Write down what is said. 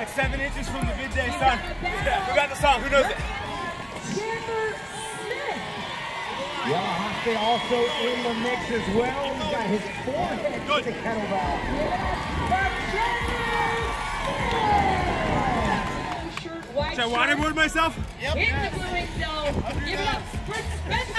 Like 7 inches from the midday sun. Yeah, forgot the song. Who knows it? Chandler Smith. Yamaha also in the mix as well. He's got his forehead to the kettlebell. Should I waterboard myself? Yep. In the brewing zone. Give it up for Spencer.